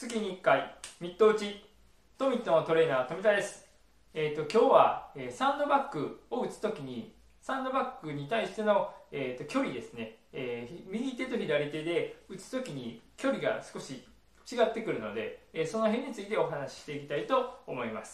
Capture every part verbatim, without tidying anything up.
月にいっかいミット打ちとミットのトレーナー富田です。えー、と今日は、えー、サンドバッグを打つときにサンドバッグに対しての、えー、と距離ですね、えー、右手と左手で打つときに距離が少し違ってくるので、えー、その辺についてお話ししていきたいと思います。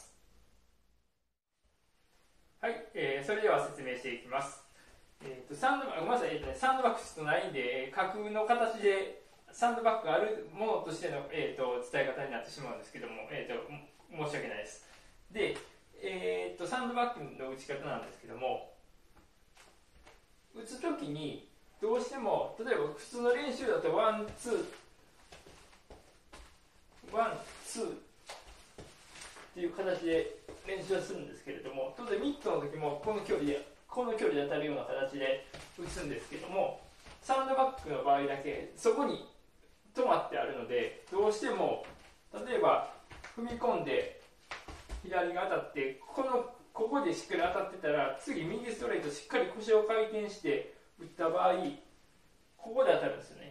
はい、えー、それでは説明していきます。えー、とサンドバッグまずは、えーとね、サンドバッグちょっとないんで、架空の形でサンドバッグがあるものとしての、えー、と伝え方になってしまうんですけども、えー、と申し訳ないです。で、えー、とサンドバッグの打ち方なんですけども、打つときにどうしても例えば普通の練習だとワンツーワンツーっていう形で練習をするんですけれども、当然ミットの時もこの距離でこの距離で当たるような形で打つんですけども、サンドバッグの場合だけそこに止まってあるので、どうしても例えば踏み込んで左が当たってこのここでしっかり当たってたら、次右ストレートしっかり腰を回転して打った場合、ここで当たるんですよね。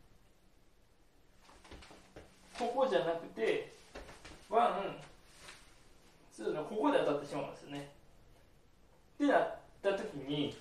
ここじゃなくてワンツーのここで当たってしまうんですよね。ってなった時に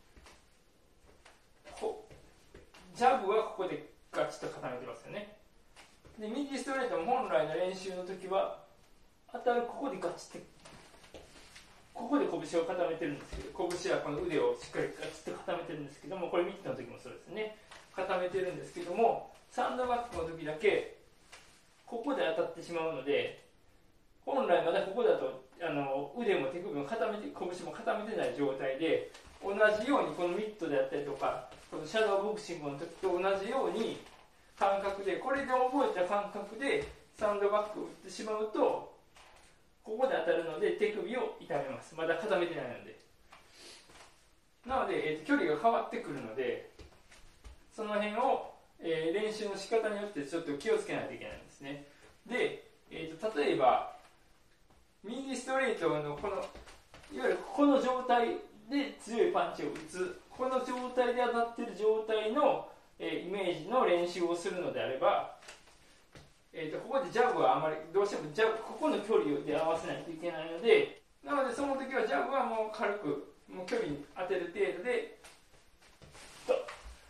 ジャブはここでガチッと固めてますよね。で右ストレートも本来の練習の時は当たるここでガチッとここで拳を固めてるんですけど、拳はこの腕をしっかりガチッと固めてるんですけども、これミットの時もそうですね、固めてるんですけども、サンドバッグの時だけここで当たってしまうので、本来まだここだとあの腕も手首も固めて拳も固めてない状態で、同じようにこのミットであったりとかこのシャドーボクシングの時と同じように感覚で、これで覚えた感覚でサンドバッグを打ってしまうとここで当たるので手首を痛めます。まだ固めてないので。なので、えー、と距離が変わってくるので、その辺を、えー、練習の仕方によってちょっと気をつけないといけないんですね。で、えー、と例えば右ストレートのこのいわゆるこの状態で強いパンチを打つ、この状態で当たっている状態の、えー、イメージの練習をするのであれば、えー、とここでジャブはあまりどうしてもジャブここの距離で合わせないといけないので、なのでその時はジャブはもう軽くもう距離に当てる程度でストッ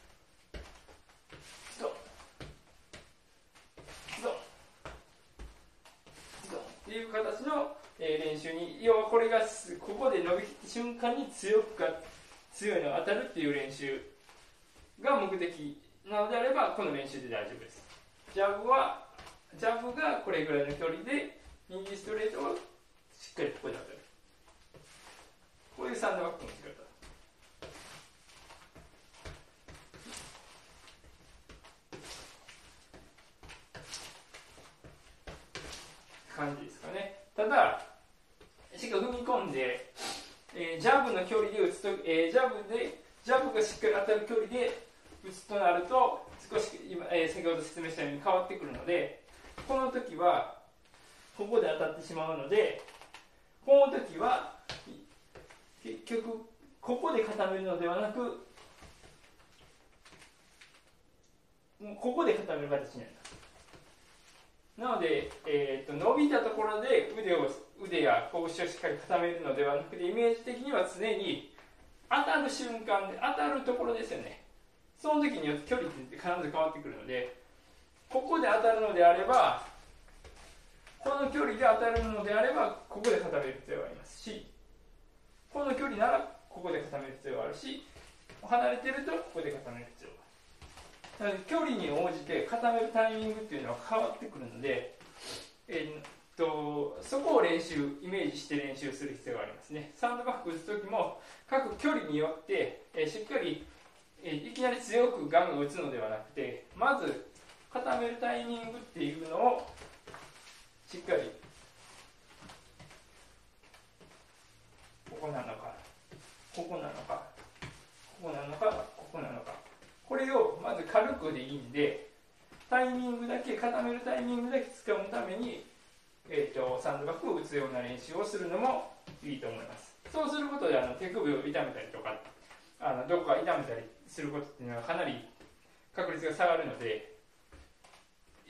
ストッストッストッっていう形の、えー、練習に、要はこれがここで伸びきった瞬間に強くか強いのが当たるっていう練習が目的なのであれば、この練習で大丈夫です。ジャブはジャブがこれぐらいの距離で右ストレートをしっかりここで当たる、こういうサンドバッグの仕方感じですかね。ただしっかり踏み込んで、えー、ジャブの距離で打つと、えー、ジャブでジャブがしっかり当たる距離で打つとなると少し今、えー、先ほど説明したように変わってくるので、この時はここで当たってしまうので、この時は結局ここで固めるのではなく、もうここで固める形になります。なので、えー、と伸びたところで腕を腕や拳をしっかり固めるのではなくて、イメージ的には常に当たる瞬間で当たるところですよね。その時によって距離って必ず変わってくるので、ここで当たるのであればこの距離で当たるのであればここで固める必要がありますし、この距離ならここで固める必要があるし、離れてるとここで固める必要がある。なので距離に応じて固めるタイミングっていうのは変わってくるので、えー、っとそこを練習イメージして練習する必要がありますね。サンドバッグ打つ時も各距離によって、えー、しっかり、えー、いきなり強くガンガン打つのではなくて、まず固めるタイミングっていうのをしっかりここなのかここなのかここなのかここなのか、これをまず軽くでいいんで、タイミングだけ固めるタイミングだけ掴むために、えー、とサンドバッグを打つような練習をするのもいいと思います。そうすることであの手首を痛めたりとかあのどこか痛めたりすることっていうのはかなり確率が下がるので、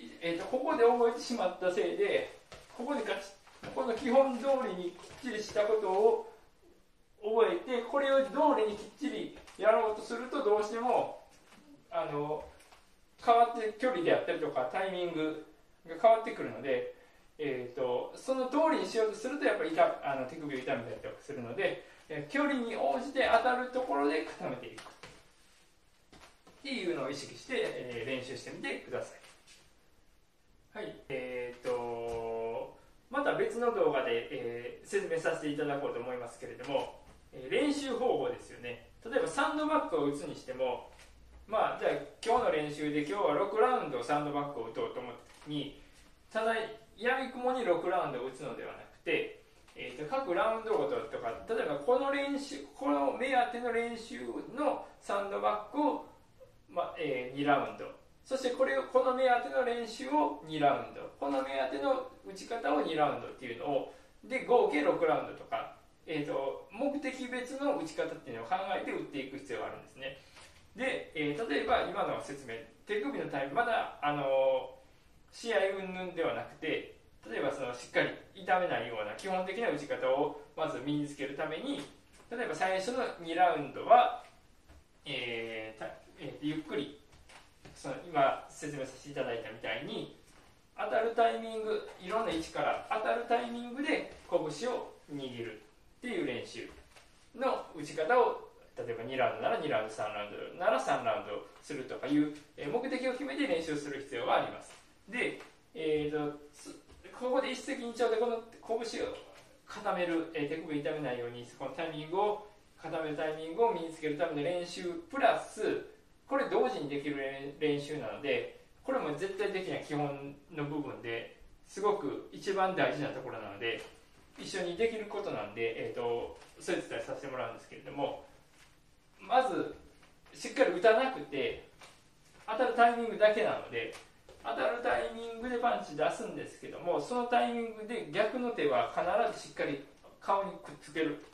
えー、とここで覚えてしまったせいで、ここでガチこの基本通りにきっちりしたことを覚えて、これを通りにきっちりやろうとすると、どうしてもあの変わって距離であったりとかタイミングが変わってくるので、えー、とその通りにしようとするとやっぱり痛あの手首を痛めたりとかするので、えー、距離に応じて当たるところで固めていくっていうのを意識して、えー、練習してみてください。はい、えー、とまた別の動画で、えー、説明させていただこうと思いますけれども、えー、練習方法ですよね。例えばサンドバッグを打つにしても、まあ、じゃあ今日の練習で今日はろくラウンドサンドバッグを打とうと思った時に、ただやみくもにろくラウンドを打つのではなくて、えー、と各ラウンドごととか、例えばこの練習この目当ての練習のサンドバッグを、まあえー、にラウンド、そしてこれをこの目当ての練習をにラウンド、この目当ての打ち方をにラウンドっていうのをで合計ろくラウンドとか、えー、と目的別の打ち方っていうのを考えて打っていく必要があるんですね。で、えー、例えば今の説明、手首のタイム、まだ、あのー、試合云々ではなくて、例えばそのしっかり痛めないような基本的な打ち方をまず身につけるために、例えば最初のにラウンドは、えーえー、ゆっくりその今説明させていただいたみたいに、当たるタイミング、いろんな位置から当たるタイミングで拳を握るっていう練習の打ち方を、例えばにラウンドならにラウンド、さんラウンドならさんラウンドするとかいう目的を決めて練習する必要があります。で、えー、とここで一石二鳥でこの拳を固める、えー、手首を痛めないようにこのタイミングを固めるタイミングを身につけるための練習プラス、これ同時にできる練習なので、これも絶対的な基本の部分ですごく一番大事なところなので、一緒にできることなんで、えー、とそういう伝えさせてもらうんですけれども、まずしっかり打たなくて当たるタイミングだけなので、当たるタイミングでパンチ出すんですけども、そのタイミングで逆の手は必ずしっかり顔にくっつける、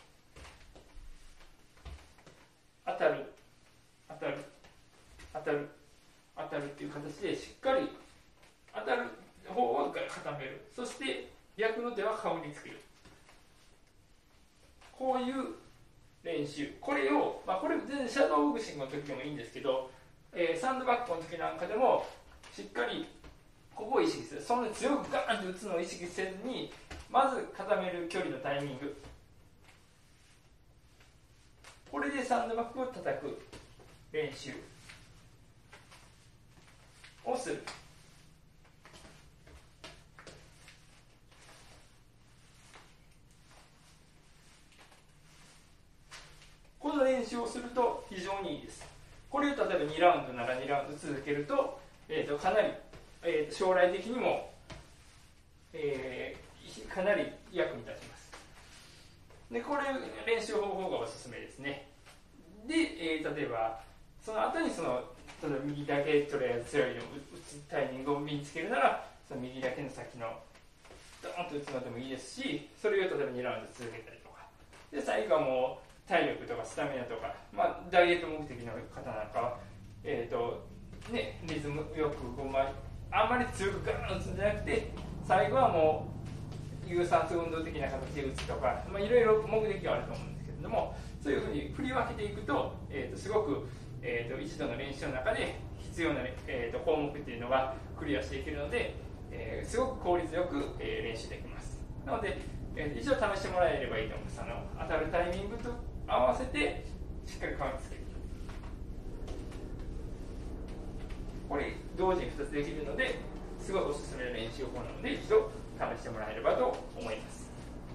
当たる当たる当たる当たるっていう形でしっかり当たる方を固める、そして逆の手は顔につける、こういう練習、これを、まあ、これ全然シャドーボクシングの時でもいいんですけど、えー、サンドバッグの時なんかでもしっかりここを意識する、そんなに強くガーンと打つのを意識せずに、まず固める距離のタイミング、これでサンドバッグを叩く練習をする。この練習をすると非常にいいです。これを例えばにラウンドならにラウンド続けると、えー、とかなり、えー、と将来的にも、えー、かなり役に立ちます。で、これ練習方法がおすすめですね。で、えー、例えばその後にその例えば右だけとりあえず強いのを打つタイミングを身につけるなら、その右だけの先のドーンと打つのでもいいですし、それを例えばにラウンド続けたりとかで、最後はもう体力とかスタミナとか、まあ、ダイエット目的の方なんかは、えーとね、リズムよくこう、まあ、あんまり強くガーン打つんじゃなくて、最後はもう有酸素運動的な形で打つとか、まあ、いろいろ目的があると思うんですけれども、そういうふうに振り分けていくと、えー、とすごく、えー、と一度の練習の中で必要な、えー、と項目っていうのがクリアしていけるので、えー、すごく効率よく、えー、練習できます。なので、えー、一度試してもらえればいいと思います。あの当たるタイミングと合わせてしっかり顔につける、これ同時にふたつできるのですごいおすすめの練習法なので、一度試してもらえればと思います。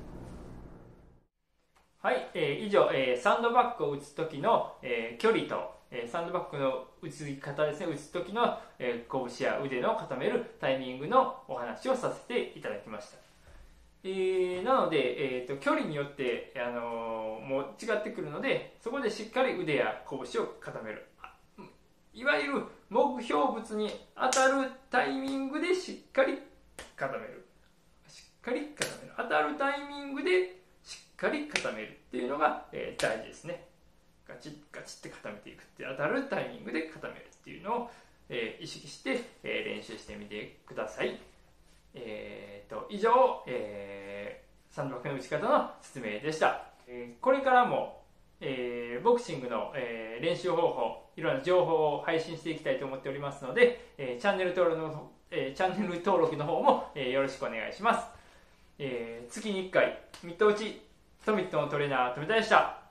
はい、えー、以上、えー、サンドバッグを打つ時の、えー、距離と、えー、サンドバッグの打つ方ですね、打つ時の、えー、拳や腕の固めるタイミングのお話をさせていただきました。えー、なので、えーと、距離によって、あのー、もう違ってくるので、そこでしっかり腕や拳を固める、いわゆる目標物に当たるタイミングでしっかり固める、しっかり固める、当たるタイミングでしっかり固めるっていうのが、えー、大事ですね。ガチッガチッって固めていくって、当たるタイミングで固めるっていうのを、 えー、意識して、えー、練習してみてください。えー、と以上、えー、サンドバッグの打ち方の説明でした。えー、これからも、えー、ボクシングの、えー、練習方法、いろんな情報を配信していきたいと思っておりますので、えー、チャンネル登録の、えー、チャンネル登録の方も、えー、よろしくお願いします。えー、月にいっかいミット打ちトミットのトレーナー富田でした。